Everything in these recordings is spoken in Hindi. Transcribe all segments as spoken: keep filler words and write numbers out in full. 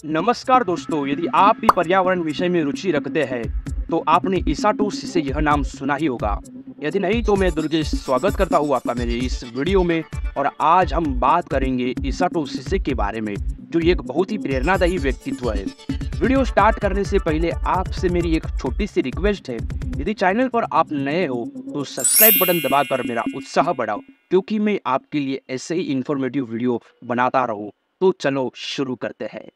नमस्कार दोस्तों, यदि आप भी पर्यावरण विषय में रुचि रखते हैं तो आपने ईसाटो से यह नाम सुना ही होगा। यदि नहीं तो मैं दुर्गेश स्वागत करता हूँ आपका मेरे इस वीडियो में। और आज हम बात करेंगे ईसाटो सिसे के बारे में, जो एक बहुत ही प्रेरणादायी व्यक्तित्व है। वीडियो स्टार्ट करने से पहले आपसे मेरी एक छोटी सी रिक्वेस्ट है, यदि चैनल पर आप नए हो तो सब्सक्राइब बटन दबाकर मेरा उत्साह बढ़ाओ, क्योंकि मैं आपके लिए ऐसे ही इंफॉर्मेटिव वीडियो बनाता रहूँ। तो चलो शुरू करते हैं।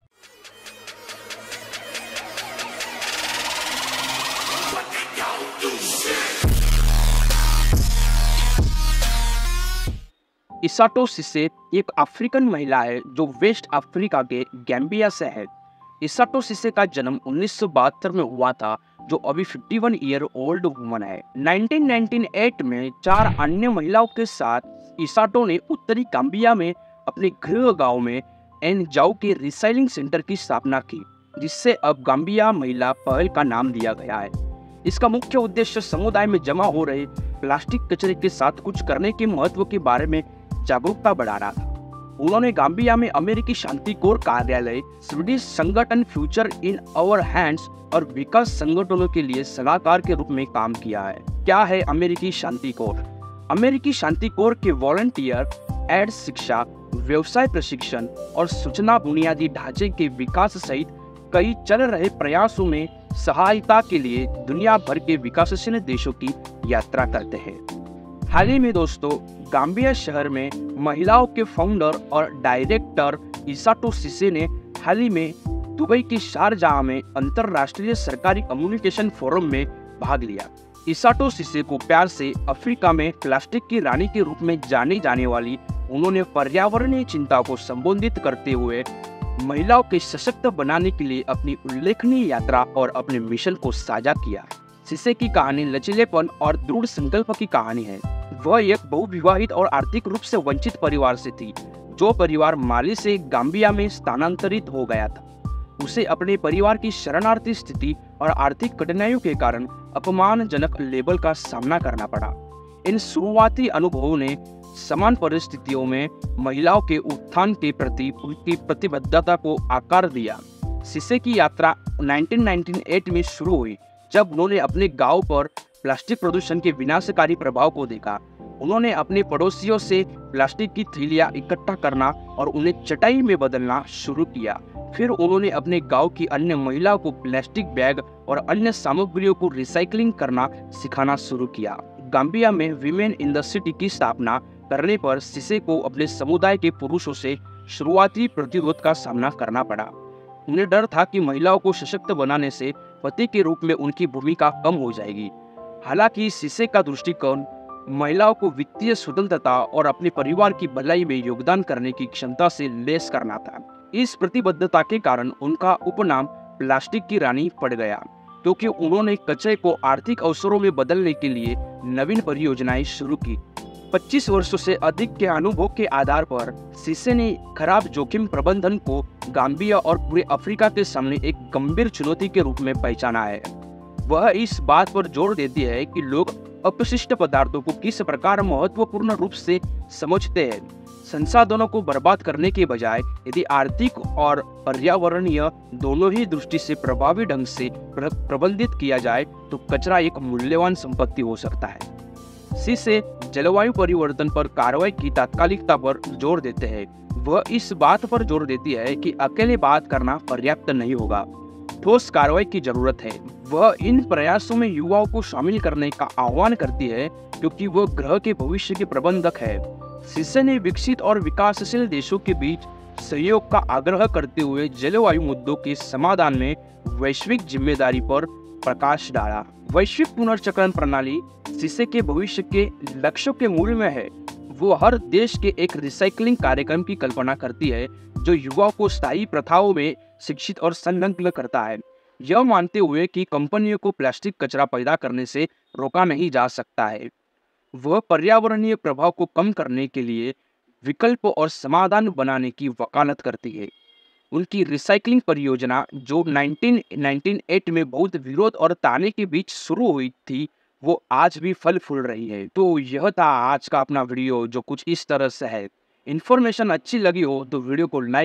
ईसाटो सिसे एक अफ्रीकन महिला है जो वेस्ट अफ्रीका के गैम्बिया से है। ईसाटो सिसे का जन्म उन्नीस सौ बहत्तर में हुआ था, जो अभी इक्यावन ईयर ओल्ड वुमन है। उन्नीस सौ अट्ठानवे में चार अन्य महिलाओं के साथ ईसाटो ने उत्तरी गाम्बिया में अपने गृह गांव में एनजाऊ के रिसाइलिंग सेंटर की स्थापना की, जिससे अब गाम्बिया महिला पहल का नाम दिया गया है। इसका मुख्य उद्देश्य समुदाय में जमा हो रहे प्लास्टिक कचरे के साथ कुछ करने के महत्व के बारे में जागरूकता बढ़ाना था। उन्होंने गाम्बिया में अमेरिकी शांति कोर कार्यालय, स्वीडिश संगठन फ्यूचर इन आवर हैंड्स और विकास संगठनों के लिए सलाहकार के रूप में काम किया है। क्या है अमेरिकी शांति कोर? अमेरिकी शांति कोर के वॉलंटियर एड शिक्षा, व्यवसाय प्रशिक्षण और सूचना बुनियादी ढांचे के विकास सहित कई चल रहे प्रयासों में सहायता के लिए दुनिया भर के विकासशील देशों की यात्रा करते हैं। हाल ही में दोस्तों, गाम्बिया शहर में महिलाओं के फाउंडर और डायरेक्टर ईसाटो सिसे ने हाल ही में दुबई के शारजाह में अंतरराष्ट्रीय सरकारी कम्युनिकेशन फोरम में भाग लिया। ईसाटो सिसे को प्यार से अफ्रीका में प्लास्टिक की रानी के रूप में जानी जाने वाली उन्होंने पर्यावरणीय चिंता को संबोधित करते हुए महिलाओं के सशक्त बनाने के लिए अपनी उल्लेखनीय यात्रा और अपने मिशन को साझा किया। सिसे की कहानी लचीलेपन और दृढ़ संकल्प की कहानी है। वह एक बहुविवाहित और आर्थिक रूप से वंचित परिवार से थी, जो परिवार माली से गाम्बिया में स्थानांतरित हो गया था। उसे अपने परिवार की शरणार्थी स्थिति और आर्थिक कठिनाइयों के कारण अपमानजनक लेबल का सामना करना पड़ा। इन शुरुआती अनुभवों ने समान परिस्थितियों में महिलाओं के उत्थान के प्रति उनकी प्रतिबद्धता को आकार दिया। सिसे की यात्रा उन्नीस सौ अट्ठानवे में शुरू हुई, जब उन्होंने अपने गांव पर प्लास्टिक प्रदूषण के विनाशकारी प्रभाव को देखा। उन्होंने अपने पड़ोसियों से प्लास्टिक की थैलियां इकट्ठा करना और उन्हें चटाई में बदलना शुरू किया। फिर उन्होंने अपने गांव की अन्य महिलाओं को प्लास्टिक बैग और अन्य सामग्रियों को रिसाइकलिंग करना सिखाना शुरू किया। गाम्बिया में विमेन इन द सिटी की स्थापना करने पर सिसे को अपने समुदाय के पुरुषों से शुरुआती प्रतिरोध का सामना करना पड़ा। उन्हें डर था कि महिलाओं को सशक्त बनाने से पति के रूप में उनकी भूमिका कम हो जाएगी। हालांकि सिसे का दृष्टिकोण महिलाओं को वित्तीय स्वतंत्रता और अपने परिवार की भलाई में योगदान करने की क्षमता से लैस करना था। इस प्रतिबद्धता के कारण उनका उपनाम प्लास्टिक की रानी पड़ गया, क्योंकि उन्होंने कचरे को आर्थिक अवसरों में बदलने के लिए नवीन परियोजनाएं शुरू की। पच्चीस वर्षों से अधिक के अनुभव के आधार पर सिसे ने खराब जोखिम प्रबंधन को गाम्बिया और पूरे अफ्रीका के सामने एक गंभीर चुनौती के रूप में पहचाना है। वह इस बात पर जोर देती है कि लोग अपशिष्ट पदार्थों को किस प्रकार महत्वपूर्ण रूप से समझते हैं। संसाधनों को बर्बाद करने के बजाय यदि आर्थिक और पर्यावरणीय दोनों ही दृष्टि से प्रभावी ढंग से प्रबंधित किया जाए तो कचरा एक मूल्यवान संपत्ति हो सकता है। सिसे जलवायु परिवर्तन पर कार्रवाई की तात्कालिकता पर जोर देते हैं। वह इस बात पर जोर देती है कि अकेले बात करना पर्याप्त नहीं होगा, ठोस कार्रवाई की जरूरत है। वह इन प्रयासों में युवाओं को शामिल करने का आह्वान करती है, क्योंकि वह ग्रह के भविष्य के प्रबंधक है। सिसे ने विकसित और विकासशील देशों के बीच सहयोग का आग्रह करते हुए जलवायु मुद्दों के समाधान में वैश्विक जिम्मेदारी पर प्रकाश डाला। वैश्विक पुनर्चक्रण प्रणाली सिसे के भविष्य के लक्ष्यों के मूल में है। वो हर देश के एक रिसाइकलिंग कार्यक्रम की कल्पना करती है, जो युवाओं को स्थायी प्रथाओं में शिक्षित और संलग्न करता है, यह मानते हुए कि कंपनियों को प्लास्टिक कचरा पैदा करने से रोका नहीं जा सकता है। वह पर्यावरणीय प्रभाव को कम करने के लिए विकल्प और समाधान बनाने की वकालत करती है। उनकी रिसाइकलिंग परियोजना, जो उन्नीस सौ अट्ठानवे में बहुत विरोध और ताने के बीच शुरू हुई थी, वो आज भी फल फूल रही है। तो यह था आज का अपना वीडियो, जो कुछ इस तरह से है। इन्फॉर्मेशन अच्छी लगी हो तो वीडियो को लाइक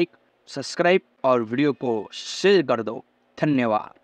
सब्सक्राइब और वीडियो को शेयर कर दो। धन्यवाद।